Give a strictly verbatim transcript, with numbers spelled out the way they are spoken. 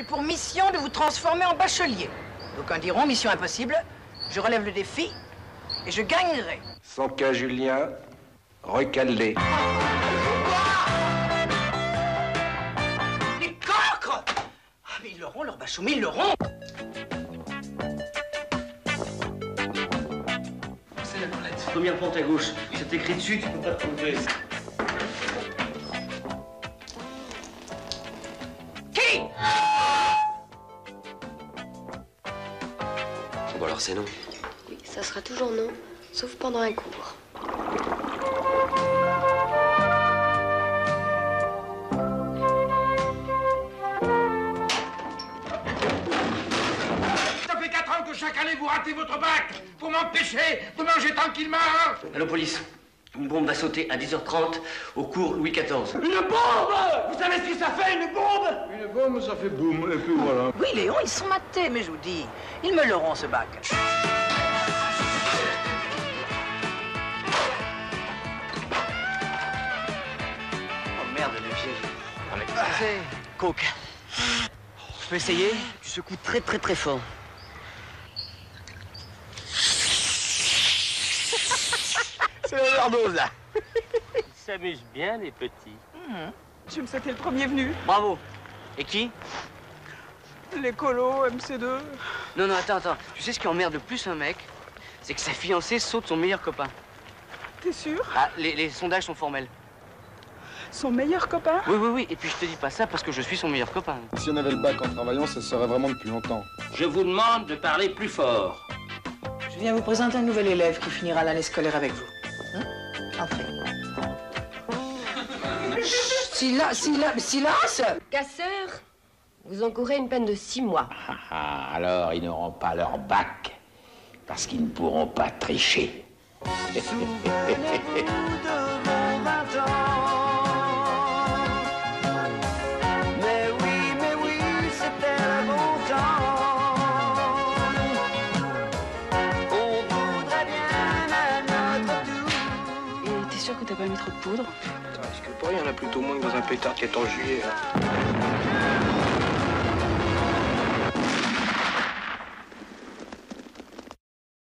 J'ai pour mission de vous transformer en bachelier. D'aucuns diront mission impossible. Je relève le défi et je gagnerai. Sans cas Julien, recalé. Les cancres! Ah, mais ils l'auront, leur bachot, mais ils l'auront! C'est la toilette. Première porte à gauche. C'est écrit dessus, tu peux pas te tromper. Qui? Bon alors c'est non. Oui, ça sera toujours non, sauf pendant un cours. Ça fait quatre ans que chaque année vous ratez votre bac pour m'empêcher de manger tranquillement. Allô, police. Une bombe va sauter à dix heures trente au cours Louis quatorze. Une bombe! Vous savez ce que ça fait, une bombe? Une bombe, ça fait boum, et puis voilà. Oui, Léon, ils sont matés, mais je vous dis, ils me l'auront, ce bac. Oh merde, le piège. Non, mais c'est... Coke. Je peux essayer? Tu secoues très très très fort. C'est l'overdose, là. Ils s'amusent bien, les petits. Mmh. Jules, c'était le premier venu. Bravo. Et qui? L'écolo, M C deux. Non, non, attends, attends. Tu sais ce qui emmerde le plus un mec? C'est que sa fiancée saute son meilleur copain. T'es sûr? Ah, les, les sondages sont formels. Son meilleur copain? Oui, oui, oui. Et puis je te dis pas ça parce que je suis son meilleur copain. Si on avait le bac en travaillant, ça serait vraiment depuis longtemps. Je vous demande de parler plus fort. Je viens vous présenter un nouvel élève qui finira l'année scolaire avec vous. Hein? Entrez. Chut, silence, silence, silence! Casseur, vous encourez une peine de six mois. Ah, ah, alors ils n'auront pas leur bac, parce qu'ils ne pourront pas tricher. Et t'es sûr que t'as pas mis trop de poudre? Attends, est-ce que pour rien, il y en a plutôt moins que dans un pétard qui est en juillet, là.